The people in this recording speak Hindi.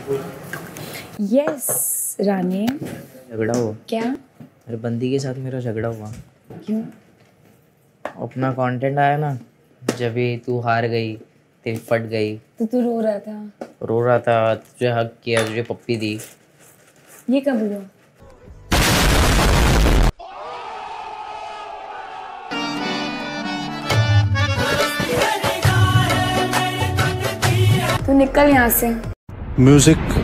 यस रानी। झगड़ा हुआ क्या? मेरे बंदी के साथ मेरा झगड़ा हुआ। क्यों? अपना कंटेंट आया ना, जब भी तू हार गई, तेरी फट गई, तो तू रो रहा था? रो रहा था, तुझे हक किया, तुझे पप्पी दी। ये कब हुआ? तू निकल यहाँ से। म्यूजिक